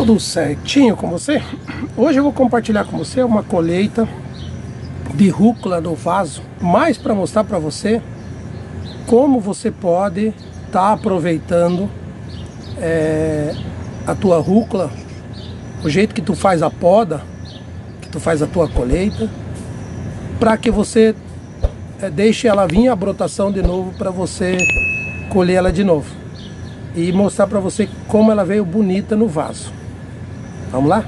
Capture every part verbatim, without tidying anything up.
Tudo certinho com você? Hoje eu vou compartilhar com você uma colheita de rúcula no vaso, mais para mostrar para você como você pode estar tá aproveitando é, a tua rúcula, o jeito que tu faz a poda, que tu faz a tua colheita, para que você é, deixe ela vir a brotação de novo, para você colher ela de novo e mostrar para você como ela veio bonita no vaso. Vamos lá?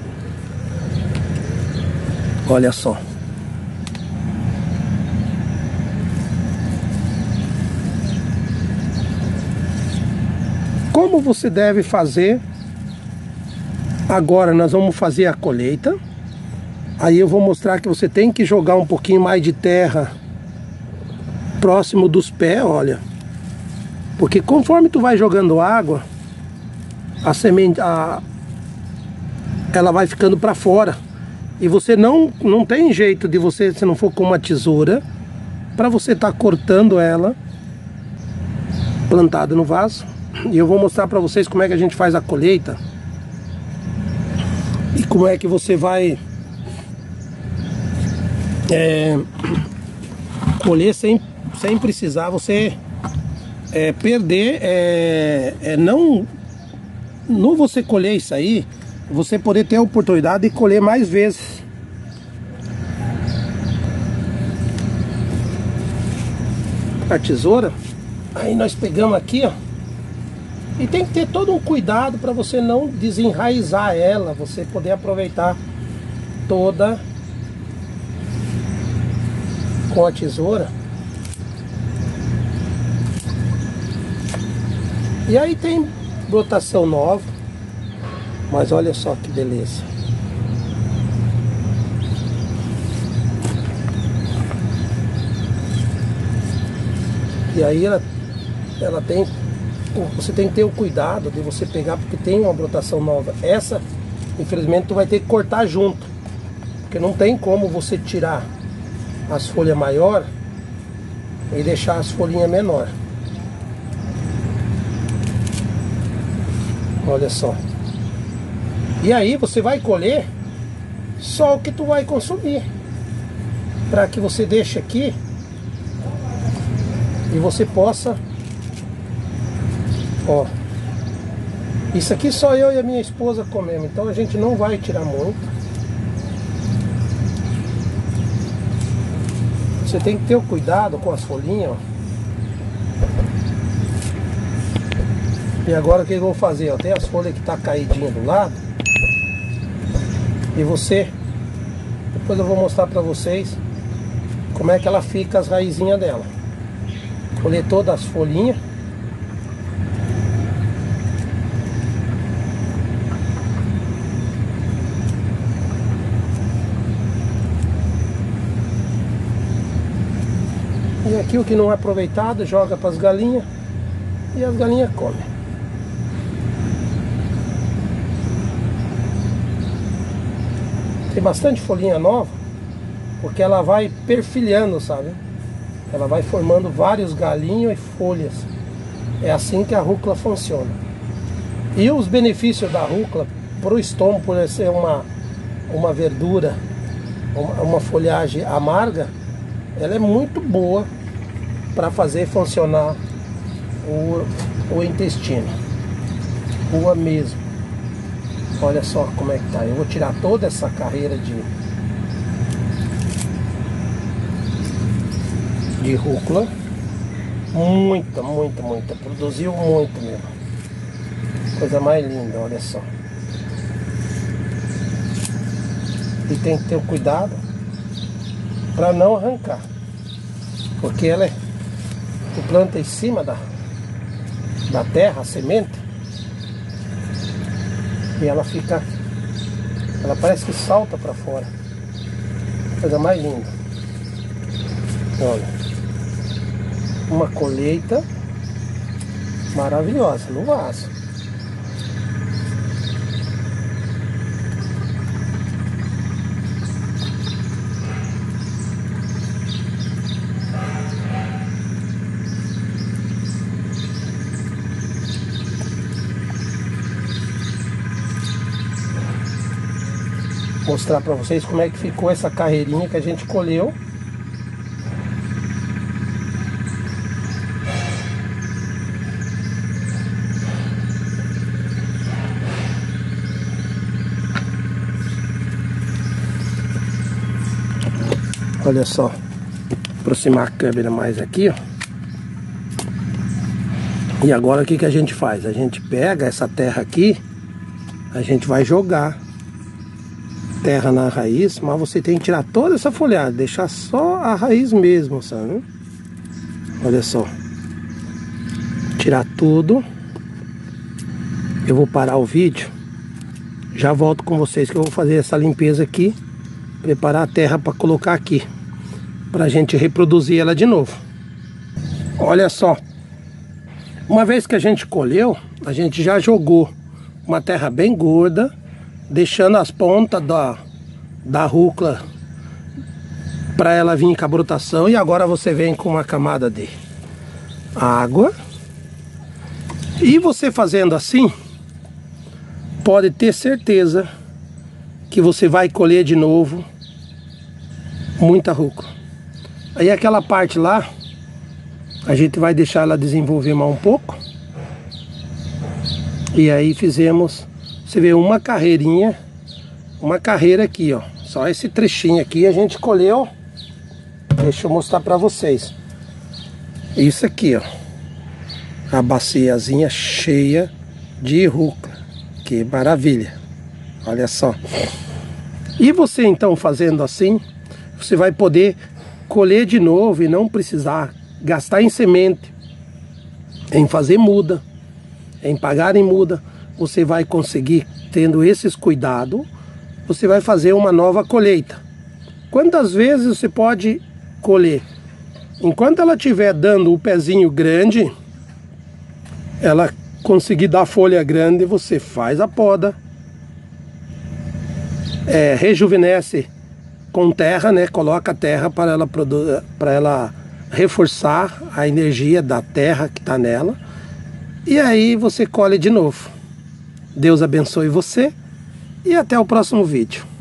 Olha só. Como você deve fazer? Agora nós vamos fazer a colheita. Aí eu vou mostrar que você tem que jogar um pouquinho mais de terra próximo dos pés, olha. Porque conforme tu vai jogando água, a semente, a, ela vai ficando para fora. E você não, não tem jeito de você, se não for com uma tesoura, para você estar tá cortando ela plantada no vaso. E eu vou mostrar para vocês como é que a gente faz a colheita e como é que você vai é, colher sem, sem precisar você é, perder, é, é, não, não você colher isso aí, você poder ter a oportunidade de colher mais vezes. A tesoura, aí nós pegamos aqui, ó. E tem que ter todo um cuidado para você não desenraizar ela, você poder aproveitar toda com a tesoura. E aí tem brotação nova, mas olha só que beleza. E aí ela, ela tem... Você tem que ter o cuidado de você pegar, porque tem uma brotação nova. Essa, infelizmente, tu vai ter que cortar junto, porque não tem como você tirar as folhas maiores e deixar as folhinhas menor. Olha só. E aí você vai colher só o que tu vai consumir, para que você deixe aqui e você possa... Ó, isso aqui só eu e a minha esposa comemos, então a gente não vai tirar muito. Você tem que ter o cuidado com as folhinhas, ó. E agora o que eu vou fazer? Ó, tem as folhas que tá caidinha do lado. E você, depois eu vou mostrar pra vocês como é que ela fica, as raizinhas dela. Colher todas as folhinhas. E aqui o que não é aproveitado, joga para as galinhas e as galinhas comem. Tem bastante folhinha nova, porque ela vai perfilhando, sabe? Ela vai formando vários galinhos e folhas. É assim que a rúcula funciona. E os benefícios da rúcula para o estômago, por ser uma, uma verdura, uma, uma folhagem amarga, ela é muito boa para fazer funcionar o, o intestino, boa mesmo. Olha só como é que tá. Eu vou tirar toda essa carreira de de rúcula, muita, muita, muita, produziu muito mesmo, coisa mais linda, olha só. E tem que ter o cuidado para não arrancar, porque ela é, tu planta em cima da, da terra, a semente, e ela fica, ela parece que salta para fora, coisa mais linda. Olha, uma colheita maravilhosa no vaso. mostrar para vocês como é que ficou essa carreirinha que a gente colheu. Olha só, vou aproximar a câmera mais aqui, ó. E agora o que que a gente faz? A gente pega essa terra aqui, a gente vai jogar terra na raiz, mas você tem que tirar toda essa folhada, deixar só a raiz mesmo, sabe? Olha só, tirar tudo. Eu vou parar o vídeo, já volto com vocês que eu vou fazer essa limpeza aqui, preparar a terra para colocar aqui, para a gente reproduzir ela de novo. Olha só, uma vez que a gente colheu, a gente já jogou uma terra bem gorda, deixando as pontas da, da rúcula para ela vir com a brotação. E agora você vem com uma camada de água. E você fazendo assim, pode ter certeza que você vai colher de novo muita rúcula. Aí aquela parte lá, a gente vai deixar ela desenvolver mais um pouco. E aí fizemos, você vê, uma carreirinha, uma carreira aqui, ó. Só esse trechinho aqui a gente colheu. Deixa eu mostrar pra vocês. Isso aqui, ó. A baciazinha cheia de rúcula. Que maravilha. Olha só. E você então fazendo assim, você vai poder colher de novo e não precisar gastar em semente, em fazer muda, em pagar em muda. Você vai conseguir, tendo esses cuidados, você vai fazer uma nova colheita. Quantas vezes você pode colher? Enquanto ela estiver dando o pezinho grande, ela conseguir dar folha grande, você faz a poda, é, rejuvenesce com terra, né? Coloca a terra para ela, para ela reforçar a energia da terra que está nela. E aí você colhe de novo. Deus abençoe você e até o próximo vídeo.